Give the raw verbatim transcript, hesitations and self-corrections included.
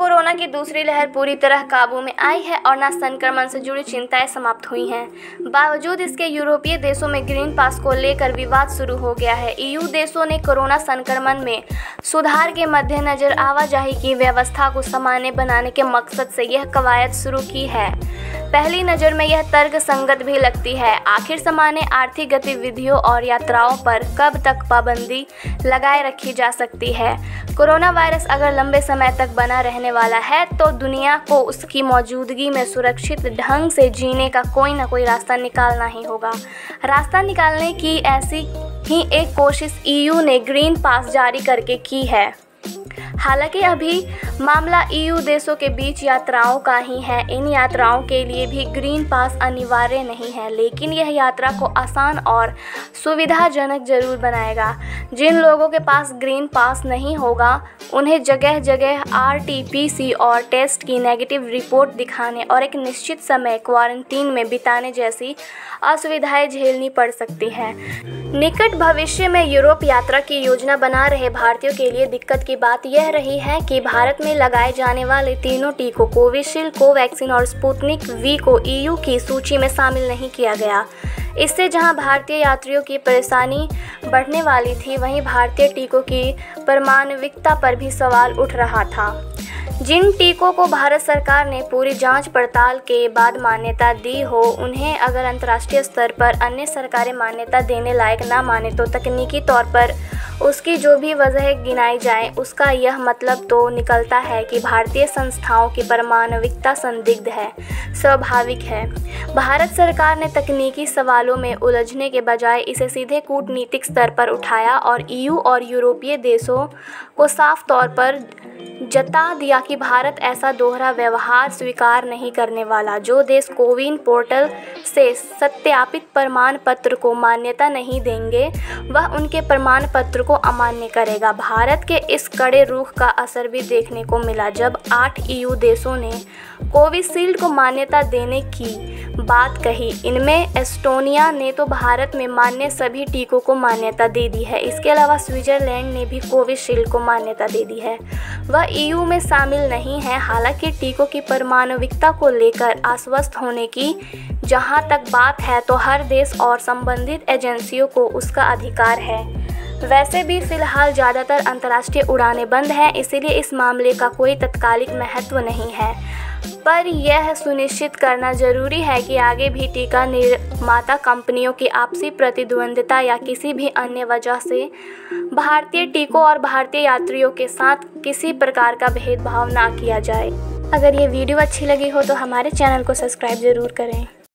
Corona की दूसरी लहर पूरी तरह काबू में आई है और न संक्रमण से जुड़ी चिंताएं समाप्त हुई हैं। बावजूद इसके यूरोपीय देशों में ग्रीन पास को लेकर विवाद शुरू हो गया है। ईयू देशों ने कोरोना संक्रमण में सुधार के मद्देनजर आवाजाही की व्यवस्था को सामान्य बनाने के मकसद से यह कवायद शुरू की है। पहली नज़र में यह तर्क संगत भी लगती है। आखिर सामान्य आर्थिक गतिविधियों और यात्राओं पर कब तक पाबंदी लगाए रखी जा सकती है? कोरोना वायरस अगर लंबे समय तक बना रहने वाला है तो दुनिया को उसकी मौजूदगी में सुरक्षित ढंग से जीने का कोई ना कोई रास्ता निकालना ही होगा। रास्ता निकालने की ऐसी ही एक कोशिश ईयू ने ग्रीन पास जारी करके की है। हालांकि अभी मामला ईयू देशों के बीच यात्राओं का ही है। इन यात्राओं के लिए भी ग्रीन पास अनिवार्य नहीं है, लेकिन यह यात्रा को आसान और सुविधाजनक जरूर बनाएगा। जिन लोगों के पास ग्रीन पास नहीं होगा उन्हें जगह जगह आर टी पी सी और टेस्ट की नेगेटिव रिपोर्ट दिखाने और एक निश्चित समय क्वारंटीन में बिताने जैसी असुविधाएं झेलनी पड़ सकती हैं। निकट भविष्य में यूरोप यात्रा की योजना बना रहे भारतीयों के लिए दिक्कत की बात यह रही है कि भारत में लगाए जाने वाले तीनों टीकों कोविशील्ड, कोवैक्सीन और स्पुतनिक वी को ईयू की सूची में शामिल नहीं किया गया। इससे जहां भारतीय यात्रियों की परेशानी बढ़ने वाली थी, वहीं भारतीय टीकों की प्रामाणिकता पर भी सवाल उठ रहा था। जिन टीकों को भारत सरकार ने पूरी जांच पड़ताल के बाद मान्यता दी हो, उन्हें अगर अंतर्राष्ट्रीय स्तर पर अन्य सरकारें मान्यता देने लायक ना माने तो तकनीकी तौर पर उसकी जो भी वजह गिनाई जाए, उसका यह मतलब तो निकलता है कि भारतीय संस्थाओं की प्रामाणिकता संदिग्ध है। स्वाभाविक है, भारत सरकार ने तकनीकी सवालों में उलझने के बजाय इसे सीधे कूटनीतिक स्तर पर उठाया और ईयू और यूरोपीय देशों को साफ तौर पर जता दिया कि भारत ऐसा दोहरा व्यवहार स्वीकार नहीं करने वाला। जो देश कोविन पोर्टल से सत्यापित प्रमाण पत्र को मान्यता नहीं देंगे, वह उनके प्रमाण पत्र को अमान्य करेगा। भारत के इस कड़े रुख का असर भी देखने को मिला जब आठ ईयू देशों ने कोविशील्ड को मान्यता देने की बात कही। इनमें एस्टोनिया ने तो भारत में मान्य सभी टीकों को मान्यता दे दी है। इसके अलावा स्विट्जरलैंड ने भी कोविशील्ड को मान्यता दे दी है। वह ईयू में शामिल नहीं है। हालांकि टीकों की प्रामाणिकता को लेकर आश्वस्त होने की जहां तक बात है तो हर देश और संबंधित एजेंसियों को उसका अधिकार है। वैसे भी फिलहाल ज़्यादातर अंतर्राष्ट्रीय उड़ानें बंद हैं, इसीलिए इस मामले का कोई तत्कालिक महत्व नहीं है। पर यह सुनिश्चित करना जरूरी है कि आगे भी टीका निर्माता कंपनियों की आपसी प्रतिद्वंद्विता या किसी भी अन्य वजह से भारतीय टीकों और भारतीय यात्रियों के साथ किसी प्रकार का भेदभाव ना किया जाए। अगर ये वीडियो अच्छी लगी हो तो हमारे चैनल को सब्सक्राइब ज़रूर करें।